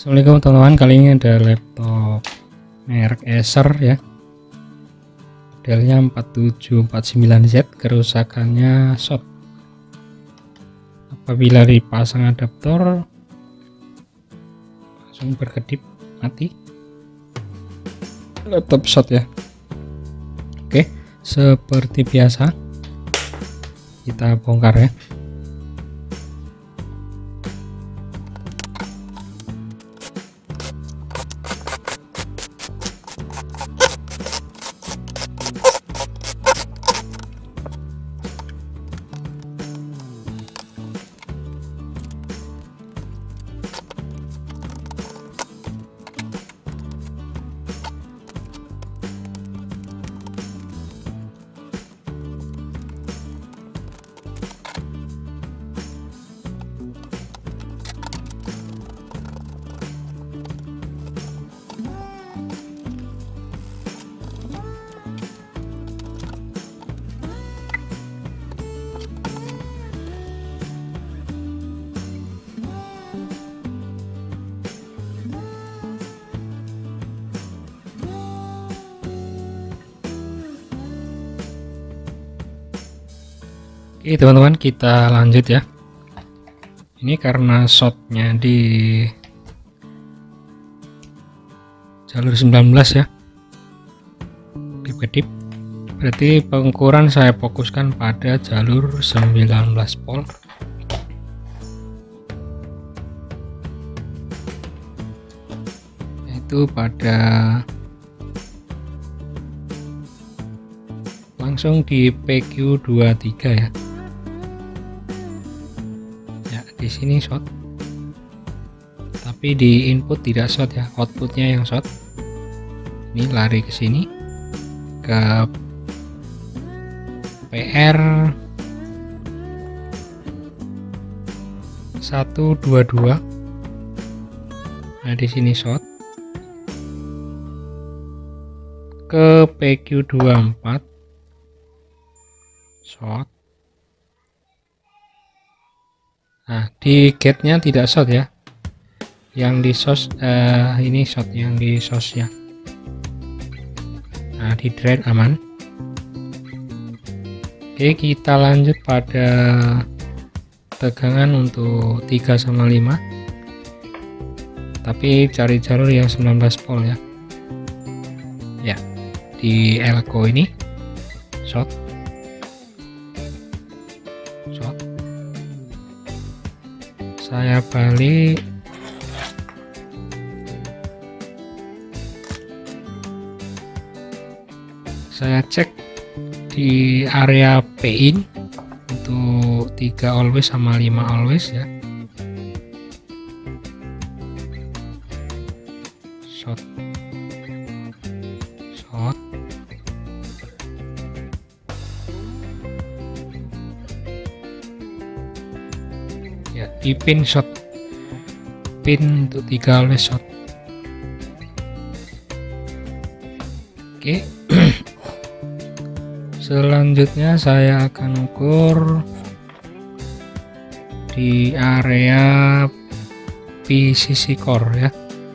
Assalamualaikum teman-teman, kali ini ada laptop merek Acer ya, modelnya 4749Z. Kerusakannya short. Apabila dipasang adaptor langsung berkedip mati, laptop short ya. Oke, seperti biasa kita bongkar ya. Oke teman-teman, kita lanjut ya. Ini karena shotnya di jalur 19 ya, kedip, berarti pengukuran saya fokuskan pada jalur 19 volt. Yaitu pada langsung di PQ23 ya. Di sini short, tapi di input tidak short ya, outputnya yang short. Ini lari ke sini ke PR 122. Nah di sini short ke PQ24 short. Nah di gate-nya tidak short ya, yang di source ini short, yang di source ya. Nah di drain aman. Oke, kita lanjut pada tegangan untuk 3/5, tapi cari jalur yang 19 volt ya. Ya, di elko ini short. Saya balik, saya cek di area pin untuk 3 always sama 5 always ya. Short ya, di pin short, pin untuk 3 always short. Oke. Selanjutnya saya akan ukur di area PCC core ya.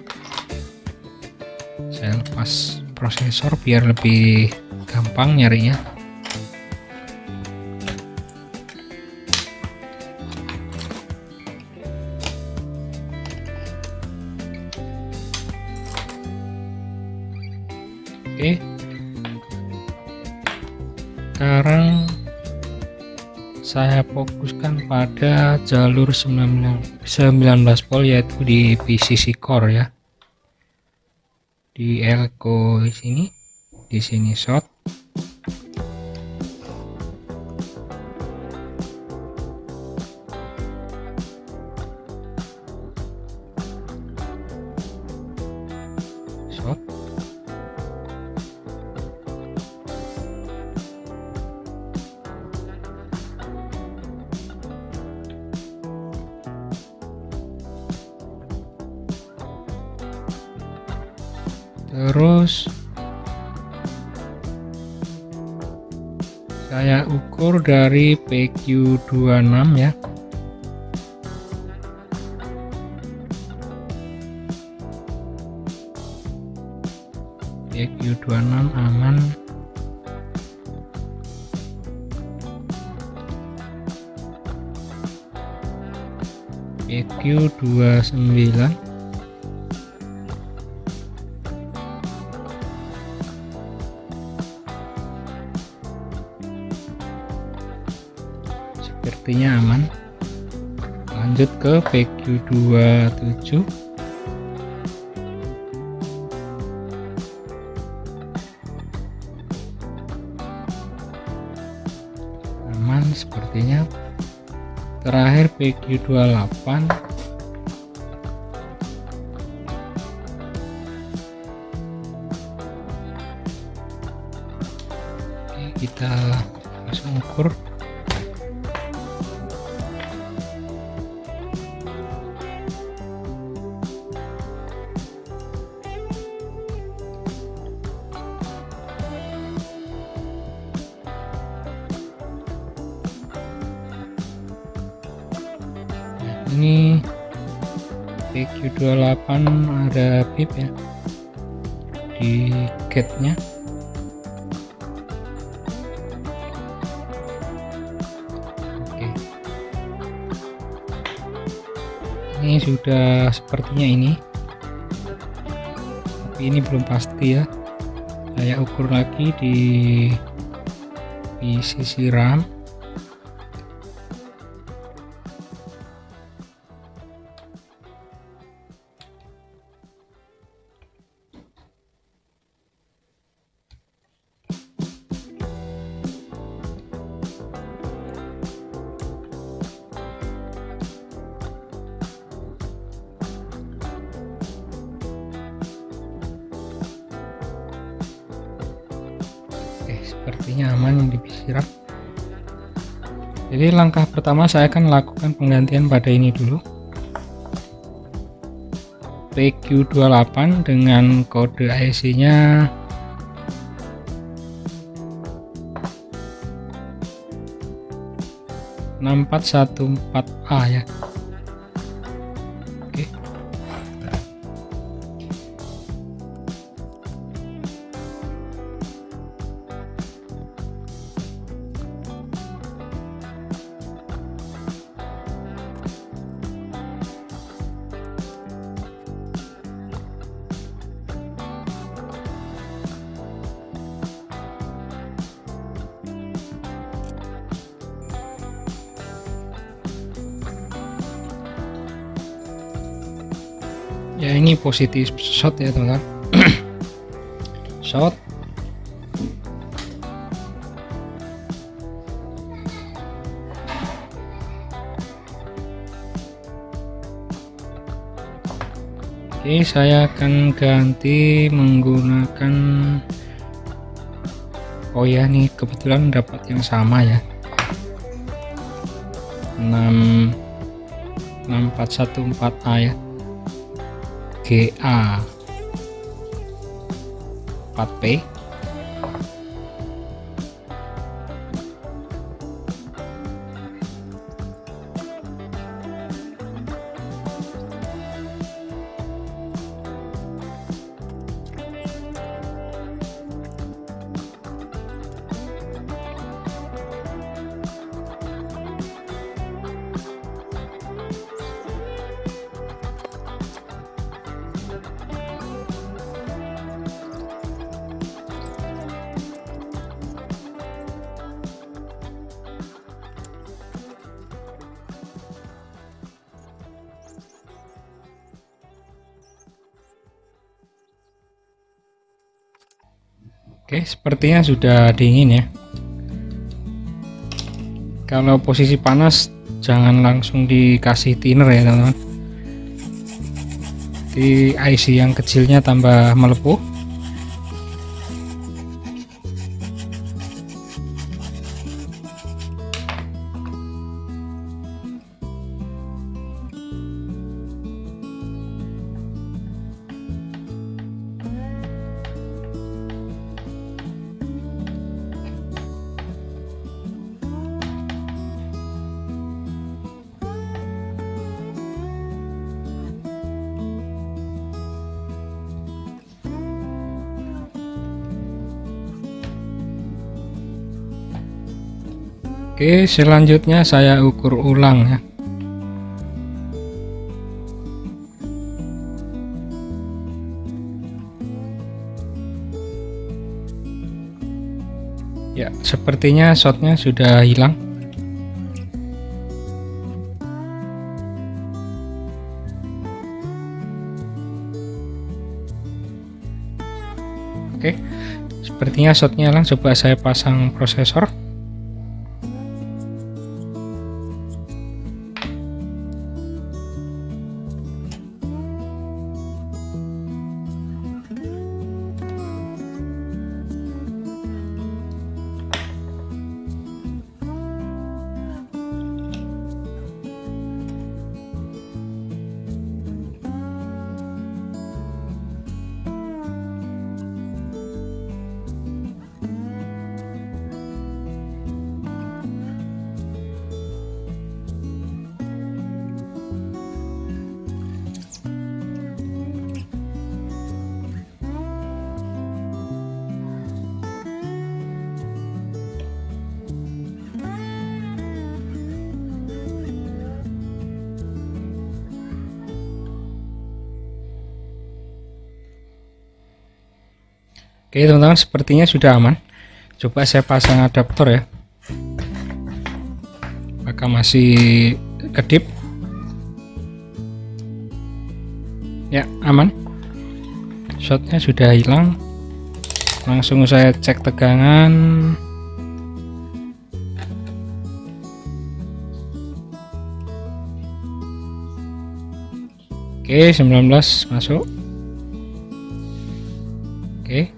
Saya lepas prosesor biar lebih gampang nyarinya. Oke, sekarang saya fokuskan pada jalur 19 volt, yaitu di PCC core ya. Di elko di sini short. Terus saya ukur dari PQ26 ya. PQ26 aman. PQ29 sepertinya aman. Lanjut ke PQ27. Aman sepertinya. Terakhir PQ28. Oke, kita langsung ukur. Ini PQ28 ada pip ya di gate-nya. Oke. Ini sudah sepertinya ini. Tapi ini belum pasti ya. Saya ukur lagi di sisi RAM. Sepertinya aman yang di PC RAM. Jadi langkah pertama saya akan lakukan penggantian pada ini dulu. PQ28 dengan kode IC nya 6414A ya. Oke. Ya, ini positif short ya teman-teman. Short. Oke, saya akan ganti menggunakan, oh ya, nih kebetulan dapat yang sama ya, 6414A ya, GA 4P. Oke, sepertinya sudah dingin ya. Kalau posisi panas jangan langsung dikasih thinner ya teman-teman. Di IC yang kecilnya tambah melepuh. Oke, selanjutnya saya ukur ulang ya. Ya, sepertinya shotnya sudah hilang. Oke, sepertinya shotnya hilang. Coba saya pasang prosesor. Oke teman-teman, sepertinya sudah aman. Coba saya pasang adaptor ya. Apakah masih kedip? Ya, aman. Shotnya sudah hilang. Langsung saya cek tegangan. Oke, 19 masuk. Oke.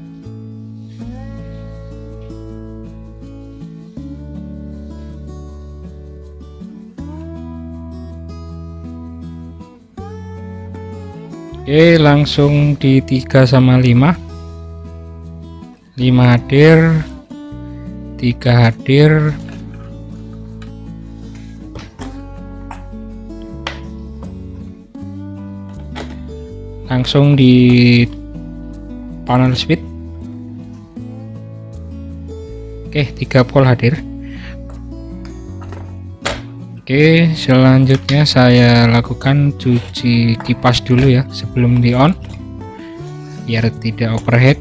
Oke, langsung di 3 sama 5. 5 hadir, 3 hadir. Langsung di panel speed. Oke, 3 volt hadir. Oke, selanjutnya saya lakukan cuci kipas dulu ya sebelum di on biar tidak overheat.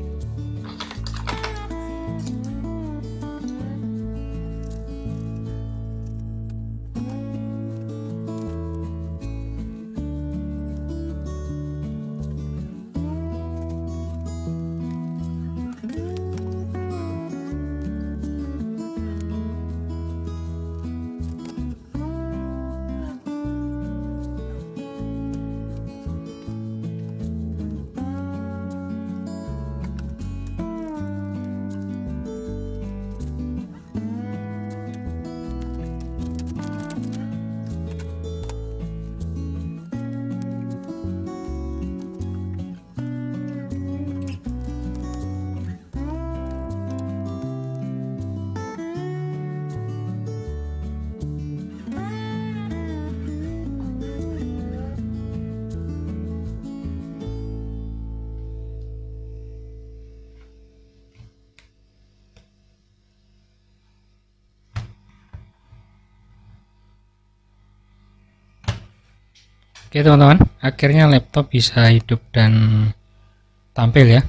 Oke teman-teman, akhirnya laptop bisa hidup dan tampil ya.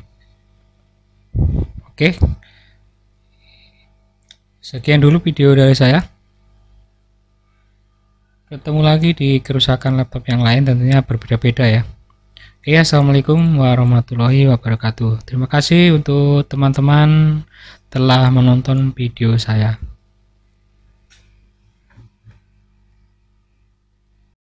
Oke, sekian dulu video dari saya. Ketemu lagi di kerusakan laptop yang lain, tentunya berbeda-beda ya. Oke, assalamualaikum warahmatullahi wabarakatuh. Terima kasih untuk teman-teman telah menonton video saya.